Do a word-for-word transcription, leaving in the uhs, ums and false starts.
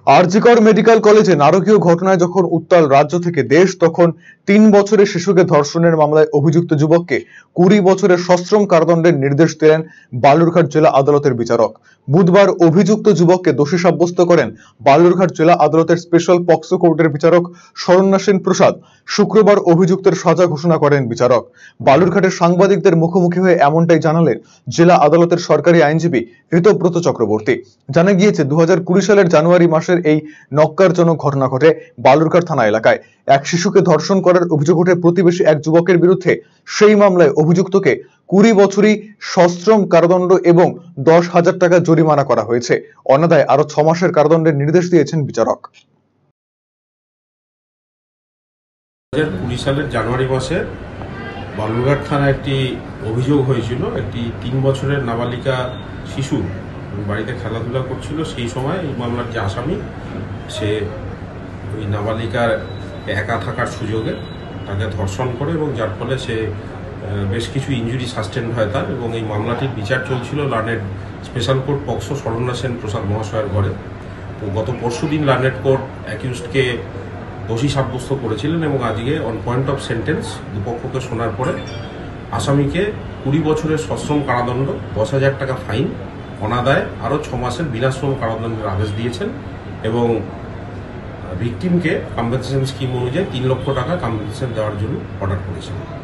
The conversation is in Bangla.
আরজিকর মেডিকেল কলেজে নারকীয় ঘটনায় যখন উত্তাল রাজ্য থেকে দেশ, তখন তিন বছরের শিশুকে ধর্ষণের মামলায় অভিযুক্ত যুবককে কুড়ি বছরের সশ্রম কারাদণ্ডের নির্দেশ দিলেন বালুরঘাট জেলা আদালতের বিচারক। বুধবার অভিযুক্ত যুবককে দোষী সাব্যস্ত করেন বালুরঘাট জেলা আদালতের স্পেশাল পক্সো কোর্টের বিচারক শরণ্যা সেন প্রসাদ। শুক্রবার অভিযুক্তের সাজা ঘোষণা করেন বিচারক। বালুরঘাটের সাংবাদিকদের মুখোমুখি হয়ে এমনটাই জানালেন জেলা আদালতের সরকারি আইনজীবী ঋতব্রত চক্রবর্তী। জানা গিয়েছে, দু হাজার কুড়ি সালের জানুয়ারি মাসের এই নক্কারজনক ঘটনা ঘটে বালুরঘাট থানা এলাকায়। এক শিশুকে ধর্ষণ করার অভিযোগ ওঠে প্রতিবেশী এক যুবকের বিরুদ্ধে। সেই মামলায় অভিযুক্তকে কুড়ি বছরই সশ্রম কারাদণ্ড এবং দশ হাজার টাকা জরিমানা করা হয়েছে। অন্যথায় আরো ছ মাসের কারাদণ্ডের নির্দেশ দিয়েছেন বিচারক। দু হাজার কুড়ি সালের জানুয়ারি মাসে বালুরঘাট থানায় একটি অভিযোগ হয়েছিল। একটি তিন বছরের নাবালিকা শিশু বাড়িতে খেলাধুলা করছিল। সেই সময় এই মামলার যে আসামি, সে ওই নাবালিকার একা থাকার সুযোগে তাকে ধর্ষণ করে এবং যার ফলে সে বেশ কিছু ইনজুরি সাস্টেন হয় তার। এবং এই মামলাটির বিচার চলছিল learned special court POCSO Saranya Sen Prasad মহাশয়ের ঘরে। তো গত পরশু দিন লার্নেড কোর্ট অ্যাকিউজডকে দোষী সাব্যস্ত করেছিলেন এবং আজকে অন পয়েন্ট অফ সেন্টেন্স দুপক্ষকে শোনার পরে আসামিকে কুড়ি বছরের সশ্রম কারাদণ্ড, দশ হাজার টাকা ফাইন, অনাদায় আরও ছ মাসের বিনাশ্রম কারাদণ্ডের আদেশ দিয়েছেন এবং ভিকটিমকে কম্পেনসেশন স্কিম অনুযায়ী তিন লক্ষ টাকা কম্পেনসেশন দেওয়ার জন্য অর্ডার করেছেন।